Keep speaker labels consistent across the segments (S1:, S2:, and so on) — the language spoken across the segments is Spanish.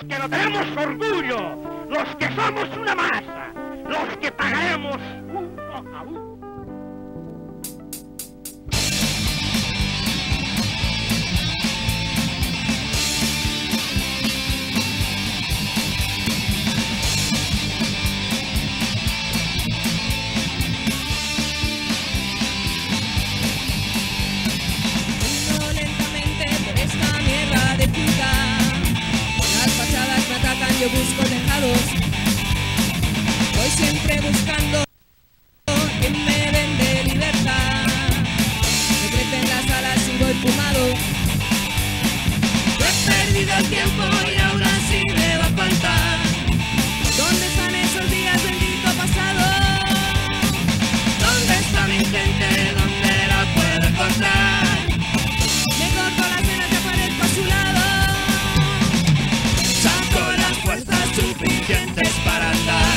S1: que no tenemos orgullo, los que somos una masa, los que pagaremos uno a uno.
S2: Yo busco tejados, voy siempre buscando quien me vende libertad. Me crecen las alas y voy fumado. Yo he perdido el tiempo y ahora sí me va a faltar. ¿Dónde están esos días, bendito pasado? ¿Dónde está mi gente? ¿Dónde la puedo encontrar? Me corto las venas y aparezco a su lado. Suficientes para andar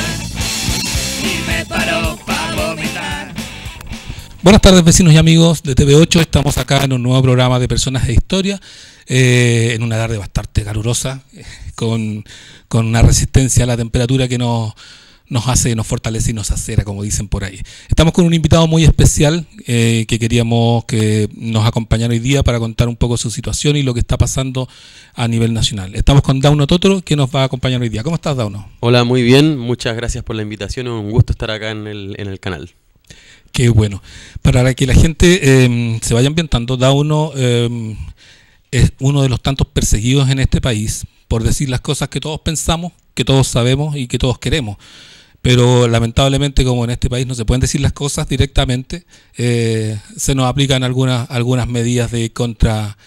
S2: y me paro para vomitar.
S3: Buenas tardes, vecinos y amigos de TV8. Estamos acá en un nuevo programa de Personas de Historia, en una tarde bastante calurosa, con una resistencia a la temperatura que nos hace, nos fortalece y nos acera, como dicen por ahí. Estamos con un invitado muy especial que queríamos que nos acompañara hoy día para contar un poco su situación y lo que está pasando a nivel nacional. Estamos con Dauno Totoro, que nos va a acompañar hoy día. ¿Cómo estás, Dauno?
S4: Hola, muy bien. Muchas gracias por la invitación. Es un gusto estar acá en el canal. Qué
S3: bueno. Para que la gente se vaya ambientando, Dauno es uno de los tantos perseguidos en este país por decir las cosas que todos pensamos, que todos sabemos y que todos queremos. Pero lamentablemente, como en este país no se pueden decir las cosas directamente, se nos aplican algunas medidas de contra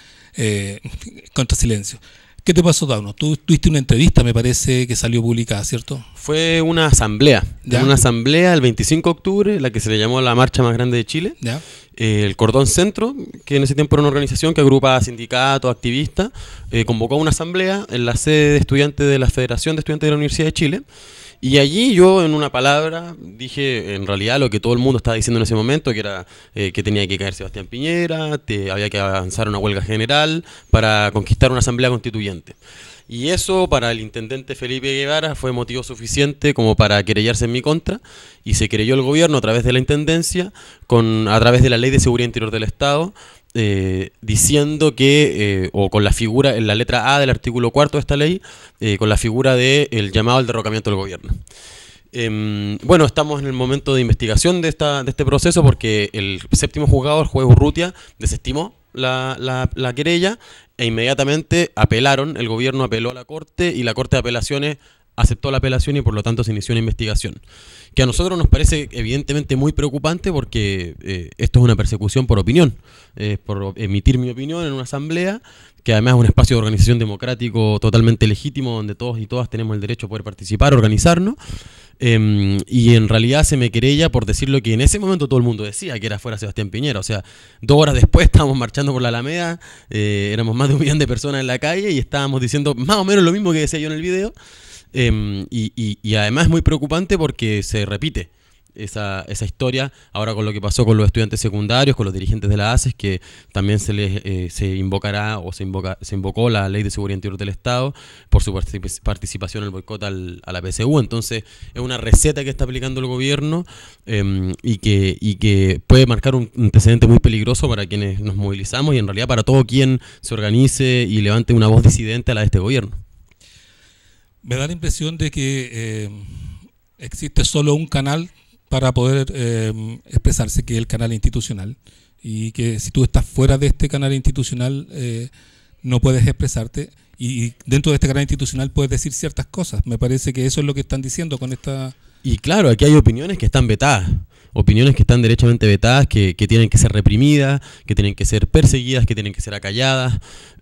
S3: silencio. ¿Qué te pasó, Dauno? Tú tuviste una entrevista, me parece, que salió publicada, ¿cierto?
S4: Fue una asamblea. ¿Ya? Una asamblea el 25 de octubre, la que se le llamó la marcha más grande de Chile. ¿Ya? El Cordón Centro, que en ese tiempo era una organización que agrupaba sindicatos, activistas, convocó a una asamblea en la sede de estudiantes de la Federación de Estudiantes de la Universidad de Chile. Y allí yo, en una palabra, dije en realidad lo que todo el mundo estaba diciendo en ese momento, que era que tenía que caer Sebastián Piñera, había que avanzar una huelga general para conquistar una asamblea constituyente. Y eso para el intendente Felipe Guevara fue motivo suficiente como para querellarse en mi contra, y se querelló el gobierno a través de la intendencia, a través de la Ley de Seguridad Interior del Estado, diciendo que, o con la figura, en la letra A del artículo 4 de esta ley, con la figura del llamado al derrocamiento del gobierno. Bueno, estamos en el momento de investigación de este proceso, porque el séptimo juzgado, el juez Urrutia, desestimó la querella e inmediatamente apelaron. El gobierno apeló a la Corte y la Corte de Apelaciones aceptó la apelación y por lo tanto se inició una investigación que a nosotros nos parece evidentemente muy preocupante, porque esto es una persecución por opinión, por emitir mi opinión en una asamblea, que además es un espacio de organización democrático totalmente legítimo, donde todos y todas tenemos el derecho a poder participar, organizarnos, y en realidad se me querella por decir lo que en ese momento todo el mundo decía, que era fuera Sebastián Piñera. O sea, 2 horas después estábamos marchando por la Alameda, éramos más de 1 millón de personas en la calle y estábamos diciendo más o menos lo mismo que decía yo en el video. Y además es muy preocupante porque se repite esa historia ahora con lo que pasó con los estudiantes secundarios, con los dirigentes de la ACES, que también se invocará o se invocó la Ley de Seguridad Interior del Estado por su participación en el boicot a la PSU. Entonces es una receta que está aplicando el gobierno, y que puede marcar un antecedente muy peligroso para quienes nos movilizamos y en realidad para todo quien se organice y levante una voz disidente a la de este gobierno.
S3: Me da la impresión de que existe solo un canal para poder expresarse, que es el canal institucional, y que si tú estás fuera de este canal institucional no puedes expresarte, y dentro de este canal institucional puedes decir ciertas cosas. Me parece que eso es lo que están diciendo con esta...
S4: Y claro, aquí hay opiniones que están vetadas, opiniones que están derechamente vetadas, que tienen que ser reprimidas, que tienen que ser perseguidas, que tienen que ser acalladas,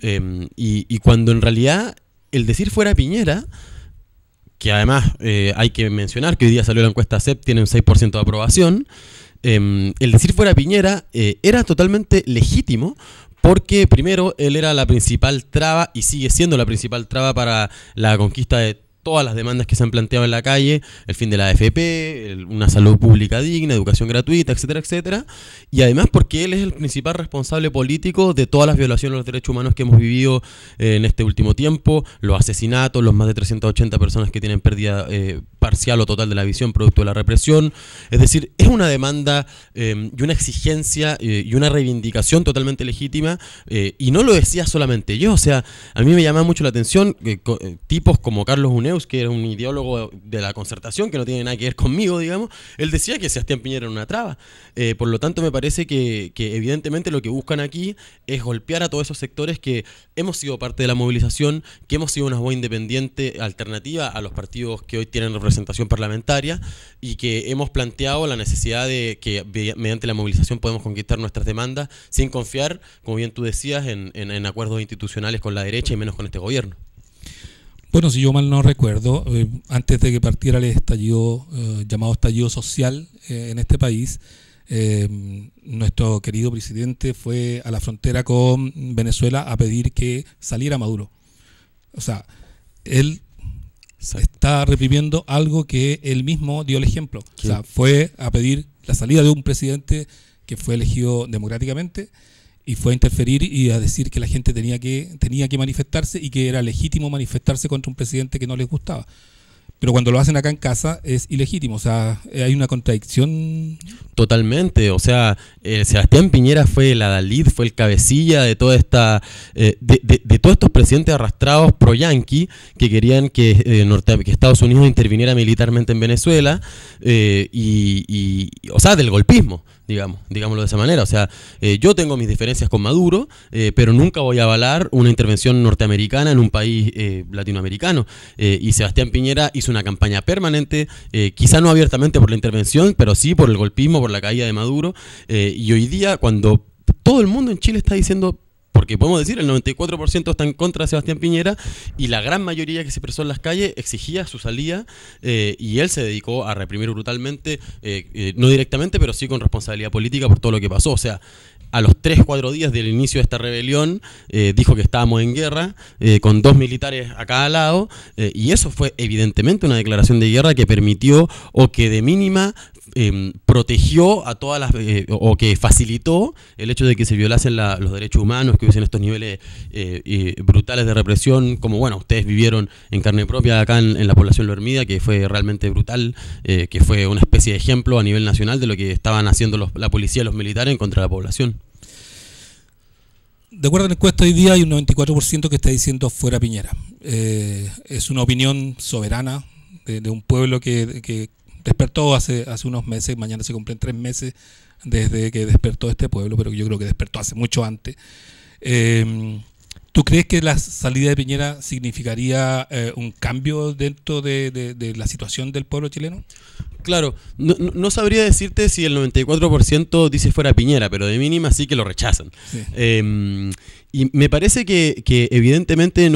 S4: y cuando en realidad el decir fuera Piñera, que además hay que mencionar que hoy día salió la encuesta CEP, tiene un 6% de aprobación, el decir fuera Piñera era totalmente legítimo, porque primero él era la principal traba y sigue siendo la principal traba para la conquista de todas las demandas que se han planteado en la calle, el fin de la AFP, una salud pública digna, educación gratuita, etcétera, etcétera, y además porque él es el principal responsable político de todas las violaciones de los derechos humanos que hemos vivido en este último tiempo, los asesinatos, los más de 380 personas que tienen pérdida parcial o total de la visión producto de la represión. Es decir, es una demanda y una exigencia y una reivindicación totalmente legítima, y no lo decía solamente yo. O sea, a mí me llama mucho la atención que tipos como Carlos Uneus, que era un ideólogo de la Concertación, que no tiene nada que ver conmigo, digamos, él decía que Sebastián Piñera era una traba. Por lo tanto, me parece que evidentemente lo que buscan aquí es golpear a todos esos sectores que hemos sido parte de la movilización, que hemos sido una voz independiente alternativa a los partidos que hoy tienen representación parlamentaria, y que hemos planteado la necesidad de que mediante la movilización podemos conquistar nuestras demandas sin confiar, como bien tú decías, en acuerdos institucionales con la derecha y menos con este gobierno.
S3: Bueno, si yo mal no recuerdo, antes de que partiera el estallido, llamado estallido social en este país, nuestro querido presidente fue a la frontera con Venezuela a pedir que saliera Maduro. O sea, él está reprimiendo algo que él mismo dio el ejemplo. Sí. O sea, fue a pedir la salida de un presidente que fue elegido democráticamente y fue a interferir y a decir que la gente tenía que manifestarse y que era legítimo manifestarse contra un presidente que no les gustaba. Pero cuando lo hacen acá en casa es ilegítimo, o sea, hay una contradicción.
S4: Totalmente, o sea, Sebastián Piñera fue el adalid, fue el cabecilla de toda esta, de todos estos presidentes arrastrados pro-yanqui que querían que Estados Unidos interviniera militarmente en Venezuela, o sea, del golpismo. Digámoslo de esa manera. O sea, yo tengo mis diferencias con Maduro, pero nunca voy a avalar una intervención norteamericana en un país latinoamericano. Y Sebastián Piñera hizo una campaña permanente, quizá no abiertamente por la intervención, pero sí por el golpismo, por la caída de Maduro. Y hoy día, cuando todo el mundo en Chile está diciendo, porque podemos decir, el 94% está en contra de Sebastián Piñera, y la gran mayoría que se expresó en las calles exigía su salida, y él se dedicó a reprimir brutalmente, no directamente, pero sí con responsabilidad política por todo lo que pasó. O sea, a los 3-4 días del inicio de esta rebelión, dijo que estábamos en guerra, con 2 militares a cada lado, y eso fue evidentemente una declaración de guerra que permitió, o que de mínima protegió a todas las, o que facilitó el hecho de que se violasen los derechos humanos, que hubiesen estos niveles brutales de represión, como bueno, ustedes vivieron en carne propia acá en la población Loermida, que fue realmente brutal, que fue una especie de ejemplo a nivel nacional de lo que estaban haciendo la policía y los militares en contra de la población.
S3: De acuerdo a la encuesta hoy día hay un 94% que está diciendo fuera Piñera. Es una opinión soberana de un pueblo que despertó hace unos meses. Mañana se cumplen 3 meses desde que despertó este pueblo, pero yo creo que despertó hace mucho antes. ¿Tú crees que la salida de Piñera significaría un cambio dentro de la situación del pueblo chileno?
S4: Claro, no sabría decirte si el 94% dice fuera Piñera, pero de mínima sí que lo rechazan. Sí. Y me parece que evidentemente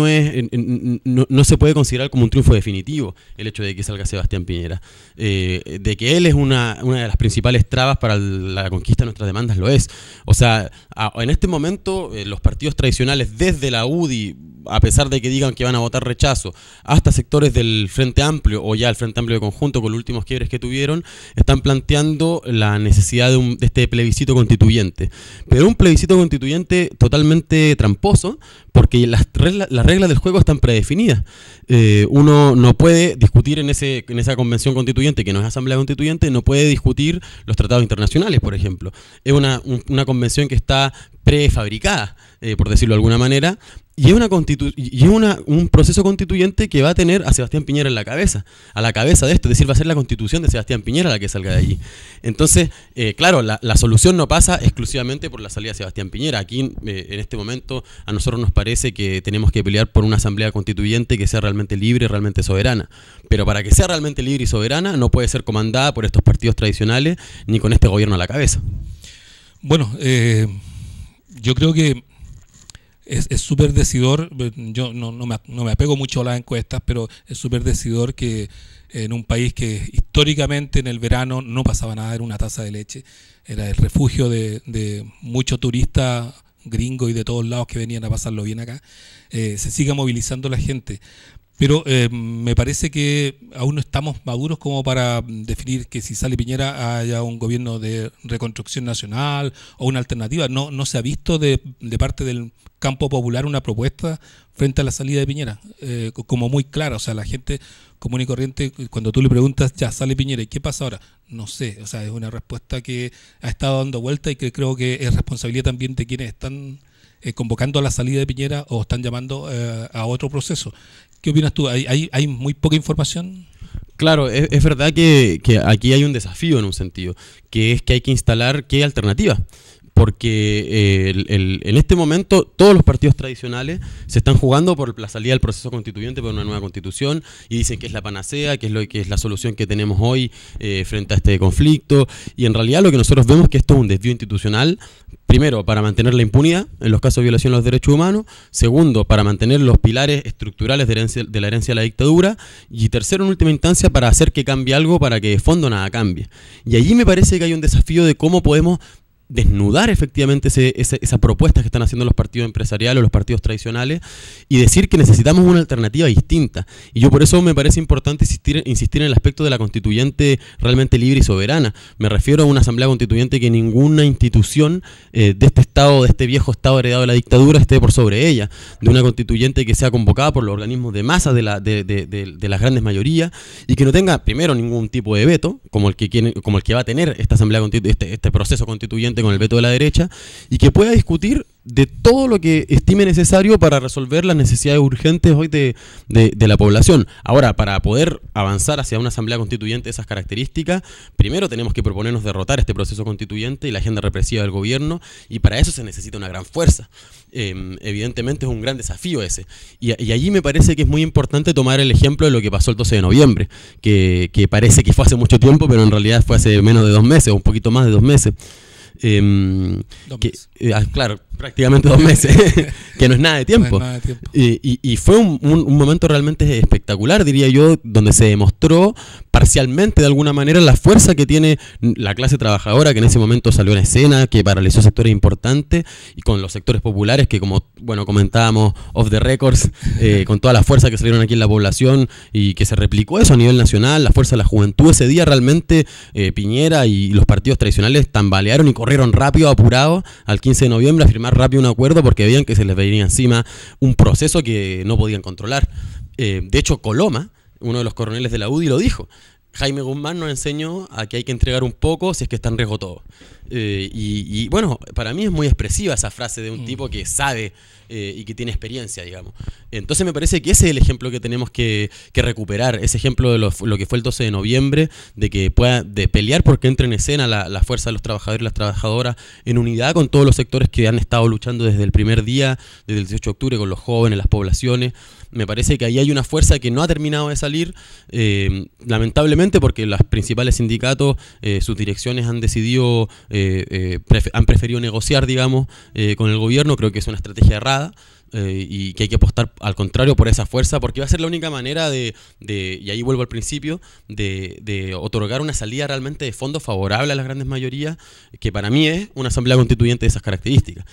S4: no se puede considerar como un triunfo definitivo el hecho de que salga Sebastián Piñera. De que él es una de las principales trabas para la conquista de nuestras demandas, lo es. O sea, en este momento los partidos tradicionales, desde la UDI, a pesar de que digan que van a votar rechazo, hasta sectores del Frente Amplio, o ya el Frente Amplio de conjunto con los últimos quiebres que tuvieron, están planteando la necesidad de este plebiscito constituyente. Pero un plebiscito constituyente totalmente tramposo, porque las reglas del juego están predefinidas. Uno no puede discutir en esa convención constituyente, que no es asamblea constituyente, no puede discutir los tratados internacionales, por ejemplo. Es una convención que está prefabricada, por decirlo de alguna manera, y es un proceso constituyente que va a tener a Sebastián Piñera a la cabeza de esto, es decir, va a ser la constitución de Sebastián Piñera la que salga de allí. Entonces, claro, la solución no pasa exclusivamente por la salida de Sebastián Piñera. Aquí, en este momento, a nosotros nos parece que tenemos que pelear por una asamblea constituyente que sea realmente libre, realmente soberana. Pero para que sea realmente libre y soberana, no puede ser comandada por estos partidos tradicionales, ni con este gobierno a la cabeza.
S3: Bueno, yo creo que es súper decidor. Yo no me apego mucho a las encuestas, pero es súper decidor que en un país que históricamente en el verano no pasaba nada, era una taza de leche, era el refugio de muchos turistas gringos y de todos lados que venían a pasarlo bien acá, se siga movilizando la gente. Pero me parece que aún no estamos maduros como para definir que si sale Piñera haya un gobierno de reconstrucción nacional o una alternativa. No se ha visto de parte del campo popular una propuesta frente a la salida de Piñera, como muy clara. O sea, la gente común y corriente, cuando tú le preguntas, ya sale Piñera, ¿y qué pasa ahora? No sé, o sea, es una respuesta que ha estado dando vuelta y que creo que es responsabilidad también de quienes están convocando a la salida de Piñera o están llamando a otro proceso. ¿Qué opinas tú? ¿Hay muy poca información?
S4: Claro, es verdad que aquí hay un desafío en un sentido, que es que hay que instalar qué alternativa. Porque en este momento todos los partidos tradicionales se están jugando por la salida del proceso constituyente, por una nueva constitución, y dicen que es la panacea, que es la solución que tenemos hoy frente a este conflicto, y en realidad lo que nosotros vemos es que esto es un desvío institucional, primero, para mantener la impunidad en los casos de violación de los derechos humanos, segundo, para mantener los pilares estructurales de la herencia de la dictadura, y tercero, en última instancia, para hacer que cambie algo, para que de fondo nada cambie. Y allí me parece que hay un desafío de cómo podemos desnudar efectivamente esa propuesta que están haciendo los partidos empresariales o los partidos tradicionales y decir que necesitamos una alternativa distinta. Y yo por eso me parece importante insistir en el aspecto de la constituyente realmente libre y soberana. Me refiero a una asamblea constituyente que ninguna institución de este Estado, de este viejo Estado heredado de la dictadura, esté por sobre ella. De una constituyente que sea convocada por los organismos de masa de las grandes mayorías y que no tenga, primero, ningún tipo de veto, como el que va a tener esta asamblea este proceso constituyente con el veto de la derecha, y que pueda discutir de todo lo que estime necesario para resolver las necesidades urgentes hoy de la población. Ahora, para poder avanzar hacia una asamblea constituyente de esas características, primero tenemos que proponernos derrotar este proceso constituyente y la agenda represiva del gobierno, y para eso se necesita una gran fuerza. Evidentemente es un gran desafío ese. Y allí me parece que es muy importante tomar el ejemplo de lo que pasó el 12 de noviembre, que parece que fue hace mucho tiempo, pero en realidad fue hace menos de 2 meses, o un poquito más de 2 meses. Claro, prácticamente 2 meses, que no es nada de tiempo.
S3: No es nada de tiempo.
S4: Y fue un momento realmente espectacular, diría yo, donde se demostró parcialmente, de alguna manera, la fuerza que tiene la clase trabajadora, que en ese momento salió en escena, que paralizó sectores importantes, y con los sectores populares, que como comentábamos off the records, con toda la fuerza que salieron aquí en la población, y que se replicó eso a nivel nacional, la fuerza de la juventud. Ese día realmente Piñera y los partidos tradicionales tambalearon y corrieron rápido, apurados, al 15 de noviembre a firmar rápido un acuerdo porque veían que se les venía encima un proceso que no podían controlar. De hecho, Coloma, uno de los coroneles de la UDI, lo dijo. Jaime Guzmán nos enseñó a que hay que entregar un poco si es que está en riesgo todo. Y bueno, para mí es muy expresiva esa frase de un tipo que sabe y que tiene experiencia, digamos. Entonces me parece que ese es el ejemplo que tenemos que recuperar, ese ejemplo de lo que fue el 12 de noviembre, de pelear porque entre en escena la fuerza de los trabajadores y las trabajadoras en unidad con todos los sectores que han estado luchando desde el primer día, desde el 18 de octubre, con los jóvenes, las poblaciones. Me parece que ahí hay una fuerza que no ha terminado de salir, lamentablemente, porque los principales sindicatos, sus direcciones han decidido, han preferido negociar, digamos, con el gobierno. Creo que es una estrategia errada. Y que hay que apostar al contrario por esa fuerza, porque va a ser la única manera y ahí vuelvo al principio, de otorgar una salida realmente de fondo favorable a las grandes mayorías, que para mí es una asamblea constituyente de esas características.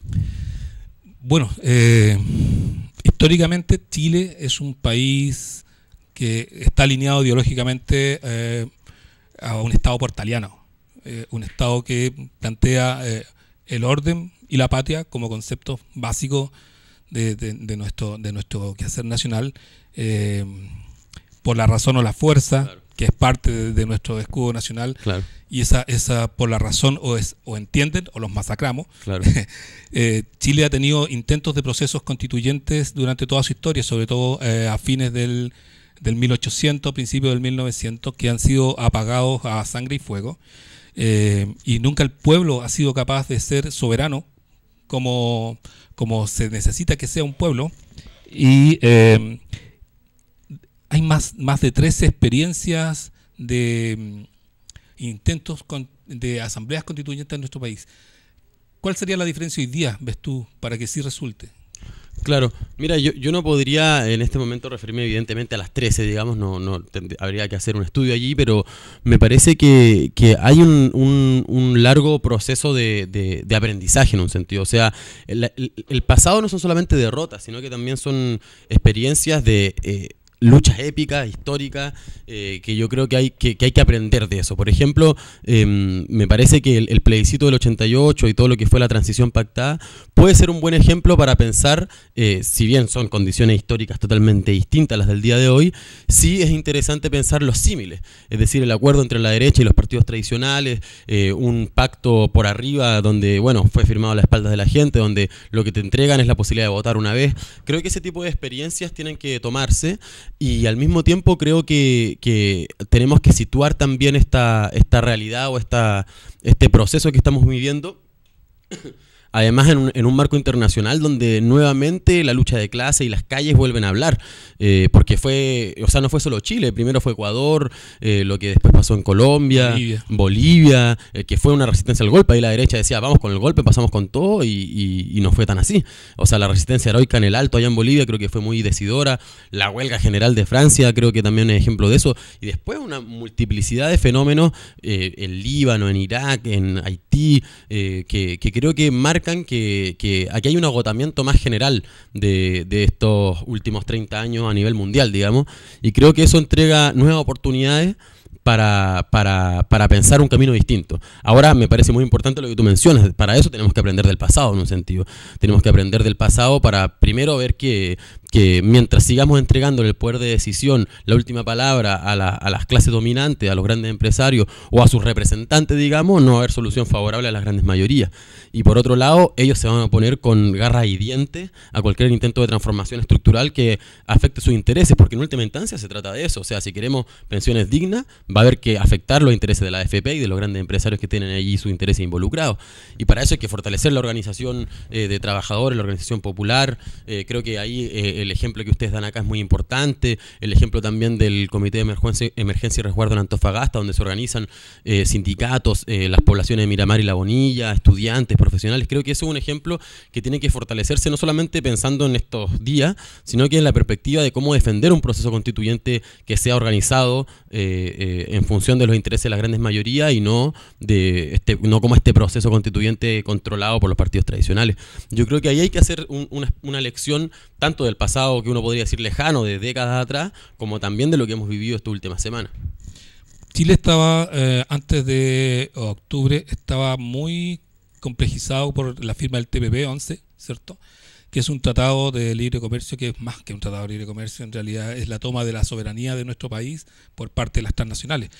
S3: Bueno, históricamente Chile es un país que está alineado ideológicamente a un Estado portaliano, un Estado que plantea el orden y la patria como conceptos básicos de nuestro quehacer nacional, por la razón o la fuerza, claro, que es parte de nuestro escudo nacional, claro, y esa por la razón o entienden o los masacramos. Claro. Chile ha tenido intentos de procesos constituyentes durante toda su historia, sobre todo a fines del 1800, principios del 1900, que han sido apagados a sangre y fuego, y nunca el pueblo ha sido capaz de ser soberano como se necesita que sea un pueblo. Y hay más de 13 experiencias de intentos de asambleas constituyentes en nuestro país. ¿Cuál sería la diferencia hoy día, ves tú, para que sí resulte?
S4: Claro, mira, yo no podría en este momento referirme evidentemente a las 13, digamos, habría que hacer un estudio allí, pero me parece que hay un largo proceso de aprendizaje en un sentido. O sea, el pasado no son solamente derrotas, sino que también son experiencias de luchas épicas, históricas, que yo creo que hay que aprender de eso. Por ejemplo, me parece que el plebiscito del 88 y todo lo que fue la transición pactada puede ser un buen ejemplo para pensar, si bien son condiciones históricas totalmente distintas a las del día de hoy, sí es interesante pensar los símiles, es decir, el acuerdo entre la derecha y los partidos tradicionales, un pacto por arriba donde, bueno, fue firmado a la espalda de la gente, donde lo que te entregan es la posibilidad de votar una vez. Creo que ese tipo de experiencias tienen que tomarse. Y al mismo tiempo creo que tenemos que situar también esta realidad o este proceso que estamos viviendo, además en un marco internacional donde nuevamente la lucha de clase y las calles vuelven a hablar, porque no fue solo Chile, primero fue Ecuador, lo que después pasó en Colombia, Bolivia, que fue una resistencia al golpe, ahí la derecha decía vamos con el golpe, pasamos con todo y no fue tan así. O sea, la resistencia heroica en el Alto allá en Bolivia creo que fue muy decidora, la huelga general de Francia creo que también es ejemplo de eso, y después una multiplicidad de fenómenos en Líbano, en Irak, en Haití, que creo que marcan que aquí hay un agotamiento más general de estos últimos 30 años a nivel mundial, digamos, y creo que eso entrega nuevas oportunidades para pensar un camino distinto. Ahora me parece muy importante lo que tú mencionas, para eso tenemos que aprender del pasado en un sentido. Tenemos que aprender del pasado para primero ver que mientras sigamos entregándole el poder de decisión, la última palabra a las clases dominantes, a los grandes empresarios o a sus representantes, digamos, no va a haber solución favorable a las grandes mayorías. Y por otro lado, ellos se van a poner con garras y dientes a cualquier intento de transformación estructural que afecte sus intereses, porque en última instancia se trata de eso. O sea, si queremos pensiones dignas, va a haber que afectar los intereses de la AFP y de los grandes empresarios que tienen allí sus intereses involucrados. Y para eso hay que fortalecer la organización de trabajadores, la organización popular. Creo que ahí el ejemplo que ustedes dan acá es muy importante. El ejemplo también del Comité de Emergencia y Resguardo en Antofagasta, donde se organizan sindicatos, las poblaciones de Miramar y La Bonilla, estudiantes, profesionales. Creo que eso es un ejemplo que tiene que fortalecerse no solamente pensando en estos días, sino que en la perspectiva de cómo defender un proceso constituyente que sea organizado en función de los intereses de las grandes mayorías y no como este proceso constituyente controlado por los partidos tradicionales. Yo creo que ahí hay que hacer una lección tanto del pasado, que uno podría decir lejano, de décadas atrás, como también de lo que hemos vivido esta última semana.
S3: Chile estaba, antes de octubre, estaba muy complejizado por la firma del TPP-11, ¿cierto?, que es un tratado de libre comercio, que es más que un tratado de libre comercio, en realidad es la toma de la soberanía de nuestro país por parte de las transnacionales.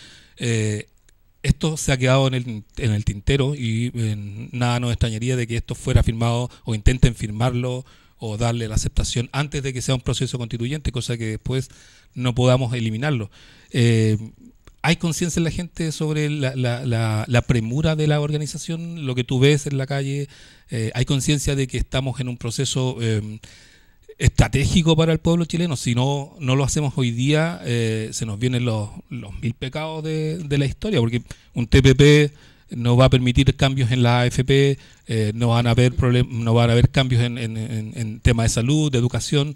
S3: Esto se ha quedado en el tintero y nada nos extrañaría de que esto fuera firmado o intenten firmarlo o darle la aceptación antes de que sea un proceso constituyente, cosa que después no podamos eliminarlo. ¿Hay conciencia en la gente sobre la premura de la organización, lo que tú ves en la calle? ¿Hay conciencia de que estamos en un proceso estratégico para el pueblo chileno? Si no lo hacemos hoy día, se nos vienen los 1000 pecados de la historia, porque un TPP no va a permitir cambios en la AFP, no van a haber cambios en temas de salud, de educación.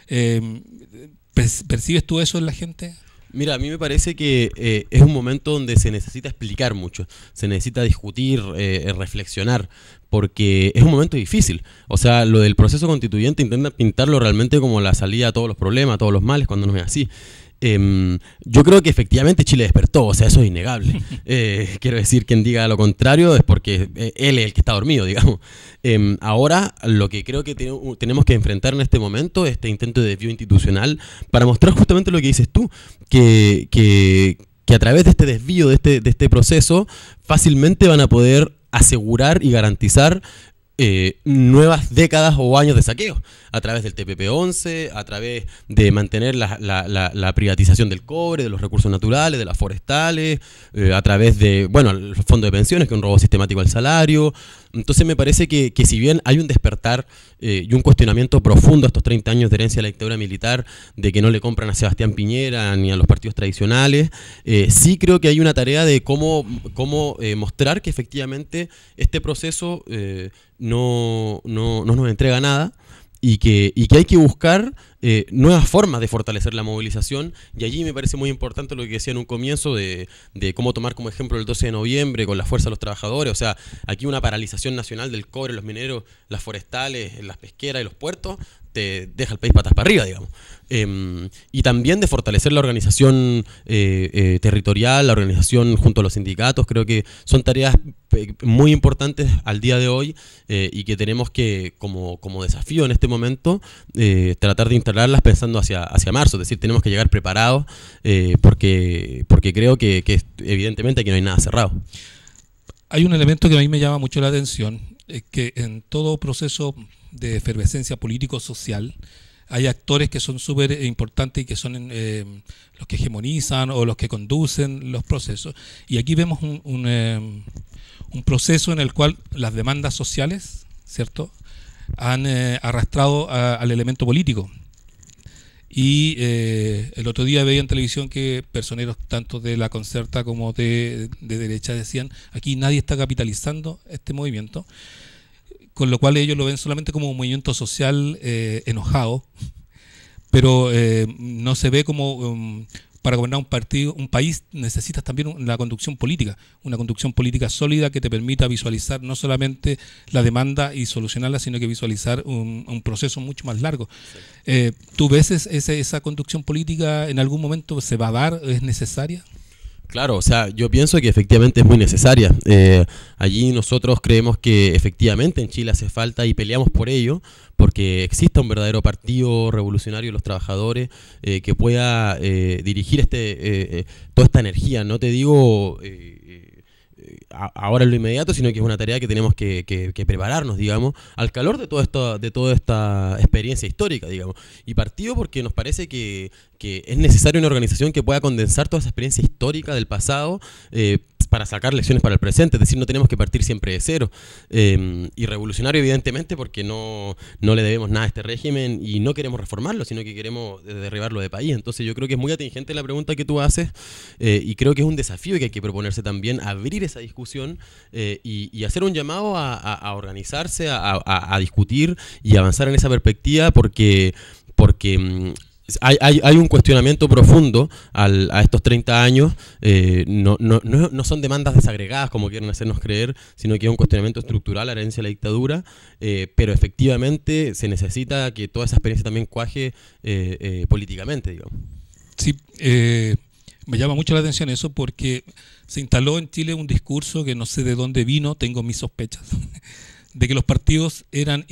S3: ¿Percibes tú eso en la gente?
S4: Mira, a mí me parece que es un momento donde se necesita explicar mucho, se necesita discutir, reflexionar, porque es un momento difícil. O sea, lo del proceso constituyente intenta pintarlo realmente como la salida a todos los problemas, a todos los males, cuando no es así. Yo creo que efectivamente Chile despertó, o sea, eso es innegable. Quiero decir, quien diga lo contrario es porque él es el que está dormido, digamos. Ahora, lo que creo que tenemos que enfrentar en este momento es este intento de desvío institucional para mostrar justamente lo que dices tú, que a través de este desvío, de este proceso, fácilmente van a poder asegurar y garantizar nuevas décadas o años de saqueo a través del TPP-11, a través de mantener la privatización del cobre, de los recursos naturales, de las forestales, a través de, bueno, el fondo de pensiones, que es un robo sistemático al salario. Entonces me parece que si bien hay un despertar y un cuestionamiento profundo a estos 30 años de herencia de la dictadura militar, de que no le compran a Sebastián Piñera ni a los partidos tradicionales, sí creo que hay una tarea de cómo mostrar que efectivamente este proceso no nos entrega nada, y que hay que buscar nuevas formas de fortalecer la movilización, y allí me parece muy importante lo que decía en un comienzo de cómo tomar como ejemplo el 12 de noviembre con la fuerza de los trabajadores. O sea, aquí una paralización nacional del cobre, los mineros, las forestales, las pesqueras y los puertos te deja el país patas para arriba, digamos. Y también de fortalecer la organización territorial, la organización junto a los sindicatos. Creo que son tareas muy importantes al día de hoy, y que tenemos que, como desafío en este momento, tratar de instalarlas pensando hacia marzo. Es decir, tenemos que llegar preparados, porque creo que evidentemente aquí no hay nada cerrado.
S3: Hay un elemento que a mí me llama mucho la atención, es que en todo proceso de efervescencia político-social hay actores que son súper importantes y que son los que hegemonizan o los que conducen los procesos. Y aquí vemos un proceso en el cual las demandas sociales, ¿cierto?, han arrastrado al elemento político. Y el otro día veía en televisión que personeros tanto de la Concerta como de derecha decían: aquí nadie está capitalizando este movimiento, con lo cual ellos lo ven solamente como un movimiento social enojado, pero no se ve como para gobernar un país necesitas también la conducción política, una conducción política sólida que te permita visualizar no solamente la demanda y solucionarla, sino que visualizar un proceso mucho más largo. ¿Tú ves esa conducción política en algún momento se va a dar, es necesaria?
S4: Claro, o sea, yo pienso que efectivamente es muy necesaria. Allí nosotros creemos que efectivamente en Chile hace falta, y peleamos por ello, porque exista un verdadero partido revolucionario de los trabajadores que pueda dirigir toda esta energía. No te digo ahora en lo inmediato, sino que es una tarea que tenemos que prepararnos, digamos, al calor de toda esta experiencia histórica, digamos. Y partido porque nos parece que es necesaria una organización que pueda condensar toda esa experiencia histórica del pasado para sacar lecciones para el presente. Es decir, no tenemos que partir siempre de cero. Y revolucionario, evidentemente, porque no le debemos nada a este régimen y no queremos reformarlo, sino que queremos derribarlo de país. Entonces yo creo que es muy atingente la pregunta que tú haces, y creo que es un desafío que hay que proponerse también, abrir esa discusión y hacer un llamado a organizarse, a discutir y avanzar en esa perspectiva, porque hay un cuestionamiento profundo a estos 30 años. No son demandas desagregadas como quieren hacernos creer, sino que es un cuestionamiento estructural, la herencia de la dictadura, pero efectivamente se necesita que toda esa experiencia también cuaje políticamente, digamos.
S3: Sí, me llama mucho la atención eso, porque se instaló en Chile un discurso que no sé de dónde vino, tengo mis sospechas, de que los partidos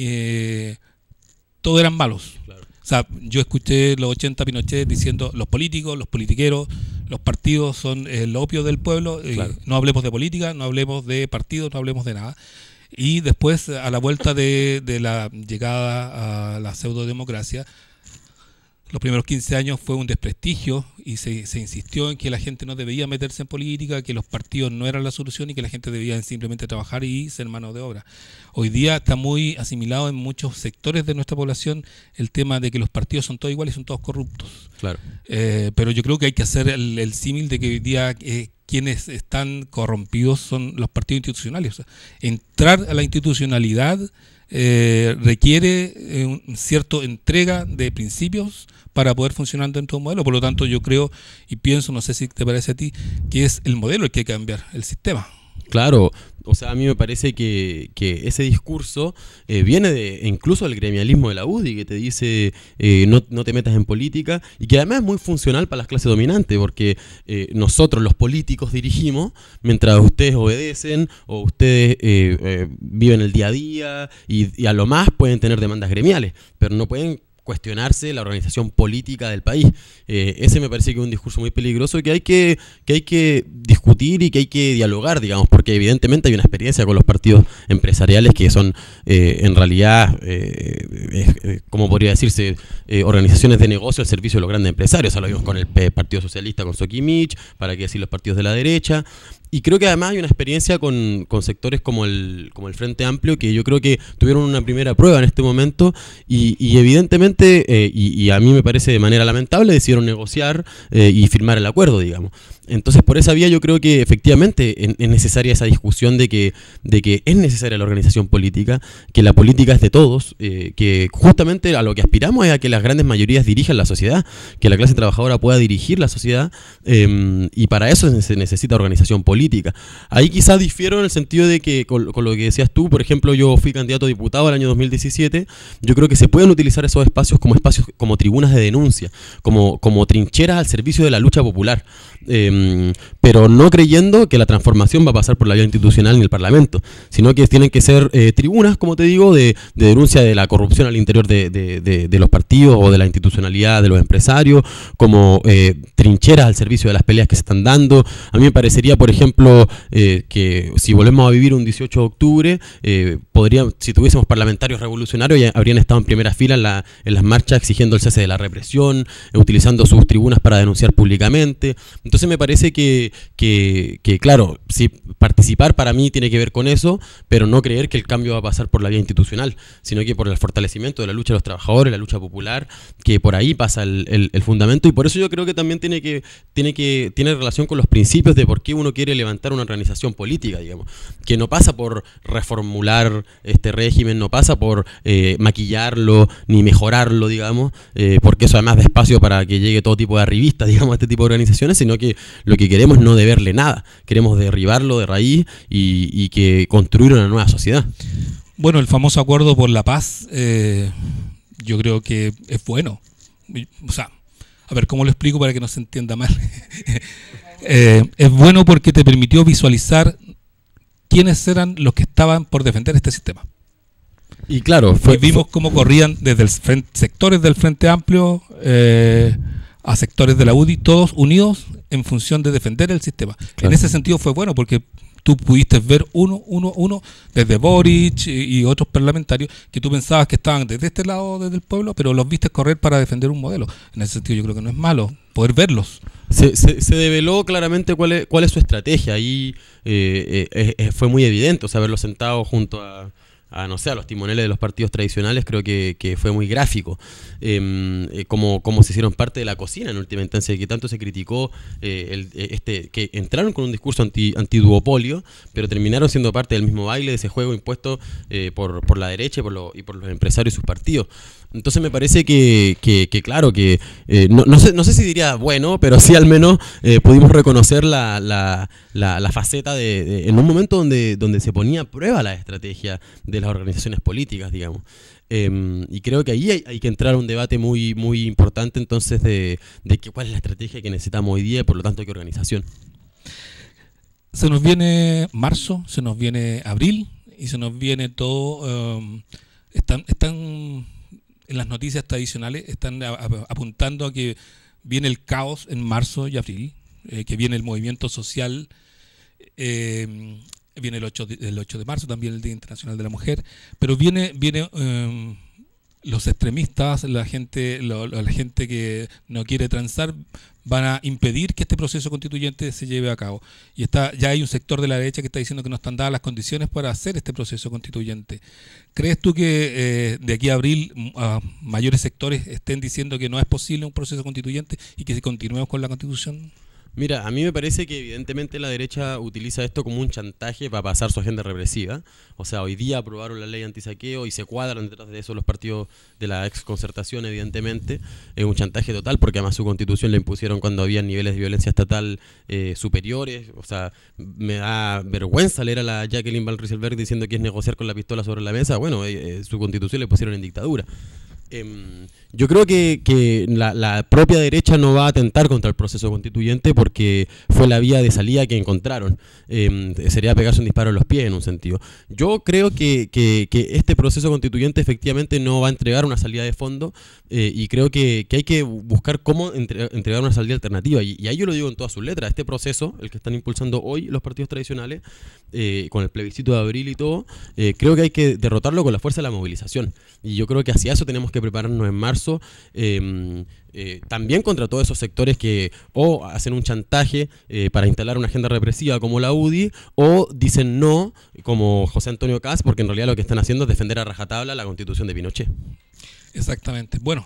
S3: todos eran malos. Claro. O sea, yo escuché los 80 Pinochet diciendo: los políticos, los politiqueros, los partidos son el opio del pueblo, claro. No hablemos de política, no hablemos de partidos, no hablemos de nada. Y después, a la vuelta de la llegada a la pseudodemocracia, los primeros 15 años fue un desprestigio, y se insistió en que la gente no debía meterse en política, que los partidos no eran la solución y que la gente debía simplemente trabajar y ser mano de obra. Hoy día está muy asimilado en muchos sectores de nuestra población el tema de que los partidos son todos iguales y son todos corruptos. Claro. Pero yo creo que hay que hacer el símil de que hoy día quienes están corrompidos son los partidos institucionales. O sea, entrar a la institucionalidad requiere un cierto entrega de principios para poder funcionar dentro de un modelo. Por lo tanto, yo creo y pienso, no sé si te parece a ti, que es el modelo el que hay que cambiar, el sistema.
S4: Claro, o sea, a mí me parece que ese discurso viene incluso del gremialismo de la UDI, que te dice no te metas en política, y que además es muy funcional para las clases dominantes, porque nosotros los políticos dirigimos mientras ustedes obedecen o ustedes viven el día a día, y a lo más pueden tener demandas gremiales, pero no pueden cuestionarse la organización política del país. Ese me parece que es un discurso muy peligroso, que hay que discutir y que hay que dialogar, digamos, porque evidentemente hay una experiencia con los partidos empresariales que son en realidad, como podría decirse, organizaciones de negocio al servicio de los grandes empresarios. O sea, lo vimos con el Partido Socialista, con Soquimich, para qué decir los partidos de la derecha. Y creo que además hay una experiencia con sectores como el Frente Amplio, que yo creo que tuvieron una primera prueba en este momento y evidentemente, y a mí me parece de manera lamentable, decidieron negociar y firmar el acuerdo, digamos. Entonces, por esa vía yo creo que efectivamente es necesaria esa discusión de que es necesaria la organización política, que la política es de todos, que justamente a lo que aspiramos es a que las grandes mayorías dirijan la sociedad, que la clase trabajadora pueda dirigir la sociedad, y para eso se necesita organización política. Ahí quizás difiero en el sentido de que, con lo que decías tú, por ejemplo, yo fui candidato a diputado el año 2017, yo creo que se pueden utilizar esos espacios como tribunas de denuncia, como trincheras al servicio de la lucha popular. Pero no creyendo que la transformación va a pasar por la vía institucional ni el Parlamento, sino que tienen que ser tribunas, como te digo, de denuncia de la corrupción al interior de los partidos o de la institucionalidad de los empresarios, como trincheras al servicio de las peleas que se están dando. A mí me parecería, por ejemplo, que si volvemos a vivir un 18 de octubre, si tuviésemos parlamentarios revolucionarios, ya habrían estado en primera fila en las marchas exigiendo el cese de la represión, utilizando sus tribunas para denunciar públicamente. Entonces me parece que claro, sí, participar para mí tiene que ver con eso, pero no creer que el cambio va a pasar por la vía institucional, sino que por el fortalecimiento de la lucha de los trabajadores, la lucha popular, que por ahí pasa el fundamento, y por eso yo creo que también tiene relación con los principios de por qué uno quiere levantar una organización política, digamos, que no pasa por reformular este régimen, no pasa por maquillarlo, ni mejorarlo, digamos, porque eso además da espacio para que llegue todo tipo de arribistas, digamos, a este tipo de organizaciones, sino que lo que queremos es no deberle nada, queremos derribarlo de raíz y que construir una nueva sociedad.
S3: Bueno, el famoso acuerdo por la paz, yo creo que es bueno. O sea, a ver, ¿cómo lo explico para que no se entienda mal? Es bueno porque te permitió visualizar quiénes eran los que estaban por defender este sistema.
S4: Y claro,
S3: vimos cómo corrían desde sectores del Frente Amplio a sectores de la UDI, todos unidos en función de defender el sistema. Claro. En ese sentido fue bueno porque tú pudiste ver uno desde Boric y otros parlamentarios que tú pensabas que estaban desde este lado, desde el pueblo, pero los viste correr para defender un modelo. En ese sentido yo creo que no es malo poder verlos.
S4: Se develó claramente cuál es su estrategia y fue muy evidente, o sea, verlos sentados junto a no sé, a los timoneles de los partidos tradicionales, creo que fue muy gráfico, como se hicieron parte de la cocina en última instancia, que tanto se criticó que entraron con un discurso antiduopolio, pero terminaron siendo parte del mismo baile, de ese juego impuesto por la derecha y por los empresarios y sus partidos. Entonces me parece que claro, que no sé si diría bueno, pero sí al menos pudimos reconocer la faceta en un momento donde se ponía a prueba la estrategia de las organizaciones políticas, digamos. Y creo que ahí hay que entrar a un debate muy, muy importante entonces de cuál es la estrategia que necesitamos hoy día y por lo tanto qué organización.
S3: Se nos viene marzo, se nos viene abril y se nos viene todo. Están en las noticias tradicionales, están apuntando a que viene el caos en marzo y abril, que viene el movimiento social. Viene el 8 de marzo, también el Día Internacional de la Mujer, pero viene los extremistas, la gente que no quiere transar, van a impedir que este proceso constituyente se lleve a cabo. Y ya hay un sector de la derecha que está diciendo que no están dadas las condiciones para hacer este proceso constituyente. ¿Crees tú que de aquí a abril mayores sectores estén diciendo que no es posible un proceso constituyente y que continuemos con la Constitución?
S4: Mira, a mí me parece que evidentemente la derecha utiliza esto como un chantaje para pasar su agenda represiva. O sea, hoy día aprobaron la ley antisaqueo y se cuadran detrás de eso los partidos de la exconcertación, evidentemente. Es un chantaje total porque además su constitución la impusieron cuando había niveles de violencia estatal superiores. O sea, me da vergüenza leer a la Jacqueline Van Rysselberghe diciendo que es negociar con la pistola sobre la mesa. Bueno, su constitución le pusieron en dictadura. Yo creo que la propia derecha no va a atentar contra el proceso constituyente porque fue la vía de salida que encontraron. Sería pegarse un disparo en los pies en un sentido. Yo creo que este proceso constituyente efectivamente no va a entregar una salida de fondo y creo que hay que buscar cómo entregar una salida alternativa. Y ahí yo lo digo en todas sus letras. Este proceso, el que están impulsando hoy los partidos tradicionales, con el plebiscito de abril y todo, creo que hay que derrotarlo con la fuerza de la movilización. Y yo creo que hacia eso tenemos que prepararnos en marzo, también contra todos esos sectores que o hacen un chantaje para instalar una agenda represiva como la UDI, o dicen no, como José Antonio Kast, porque en realidad lo que están haciendo es defender a rajatabla la Constitución de Pinochet.
S3: Exactamente. Bueno,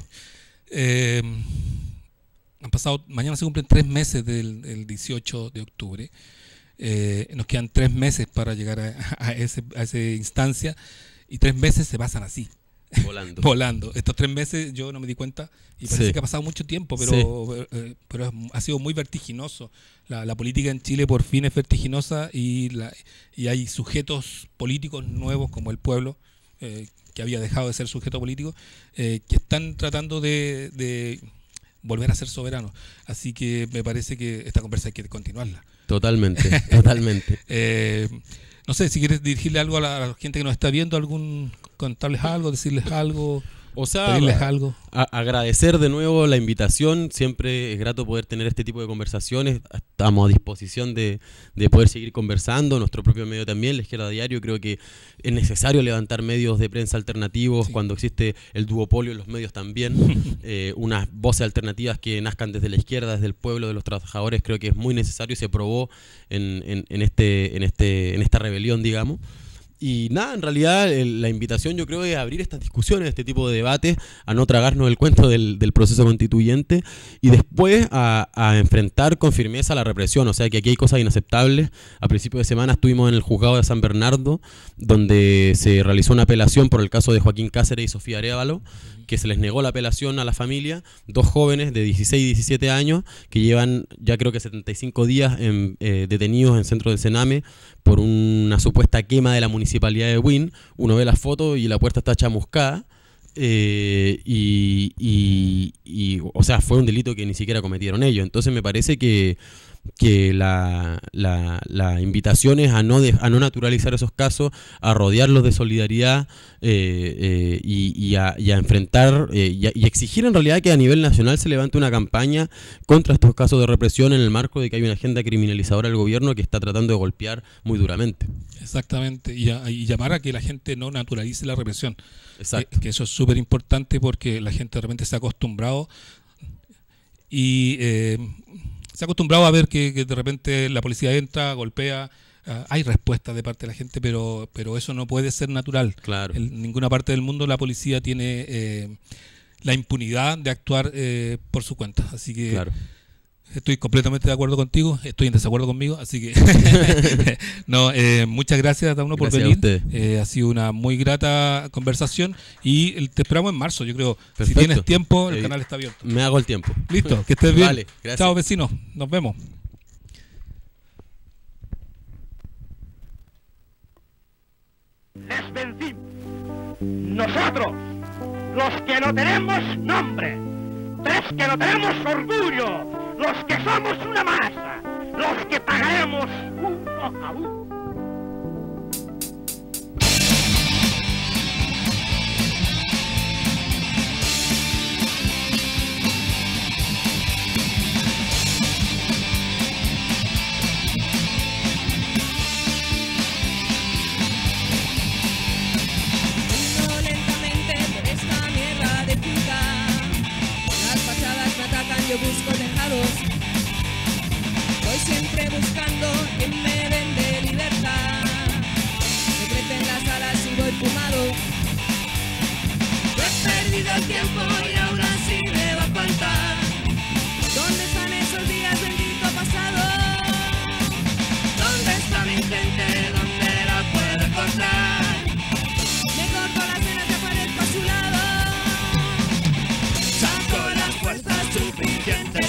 S3: han pasado, mañana se cumplen 3 meses del 18 de octubre. Nos quedan 3 meses para llegar a esa instancia, y 3 meses se pasan así. Volando. Estos 3 meses yo no me di cuenta y parece que ha pasado mucho tiempo, pero ha sido muy vertiginoso. La política en Chile por fin es vertiginosa, y hay sujetos políticos nuevos como el pueblo, que había dejado de ser sujeto político, que están tratando de volver a ser soberanos. Así que me parece que esta conversa hay que continuarla.
S4: Totalmente.
S3: No sé, si quieres dirigirle algo a la gente que nos está viendo, contarles algo, decirles algo,
S4: o sea,
S3: pedirles algo.
S4: Agradecer de nuevo la invitación. Siempre es grato poder tener este tipo de conversaciones. Estamos a disposición de poder seguir conversando. Nuestro propio medio también, La Izquierda Diario. Creo que es necesario levantar medios de prensa alternativos cuando existe el duopolio en los medios también. Unas voces alternativas que nazcan desde la izquierda, desde el pueblo, de los trabajadores, creo que es muy necesario y se probó en esta rebelión, digamos. Y nada, en realidad la invitación yo creo es abrir estas discusiones, este tipo de debates, a no tragarnos el cuento del proceso constituyente, y después a enfrentar con firmeza la represión. O sea que aquí hay cosas inaceptables. A principios de semana estuvimos en el juzgado de San Bernardo, donde se realizó una apelación por el caso de Joaquín Cáceres y Sofía Arévalo, que se les negó la apelación a la familia, 2 jóvenes de 16 y 17 años que llevan ya creo que 75 días detenidos en centro del Sename por una supuesta quema de la municipalidad de Buin. Uno ve las fotos y la puerta está chamuscada. O sea, fue un delito que ni siquiera cometieron ellos. Entonces me parece que la invitación es a no naturalizar esos casos, a rodearlos de solidaridad, y a enfrentar y exigir en realidad que a nivel nacional se levante una campaña contra estos casos de represión, en el marco de que hay una agenda criminalizadora del gobierno que está tratando de golpear muy duramente.
S3: Exactamente, y llamar a que la gente no naturalice la represión.
S4: Exacto.
S3: Que eso es súper importante, porque la gente de repente se ha acostumbrado a ver que de repente la policía entra, golpea. Hay respuestas de parte de la gente, pero eso no puede ser natural.
S4: Claro.
S3: En ninguna parte del mundo la policía tiene la impunidad de actuar por su cuenta. Así que
S4: claro.
S3: Estoy completamente de acuerdo contigo, estoy en desacuerdo conmigo, así que no, muchas gracias, Dauno, por venir. Ha sido una muy grata conversación, y te esperamos en marzo, yo creo. Perfecto. Si tienes tiempo, el canal está abierto.
S4: Me hago el tiempo.
S3: Listo, que estés bien.
S4: Vale, gracias.
S3: Chao, vecinos, nos vemos.
S1: Les vencimos. Nosotros, los que no tenemos nombre, los que no tenemos orgullo, los que somos una masa, los que pagaremos uno a uno.
S2: Yo busco tejados, voy siempre buscando quien me vende libertad. Me crecen las alas y voy fumado. Yo he perdido el tiempo y aún así me va a faltar. ¿Dónde están esos días, bendito pasado? ¿Dónde está mi gente? ¿Dónde la puedo encontrar? Me corto las venas y aparezco a su lado. Saco las fuerzas suficientes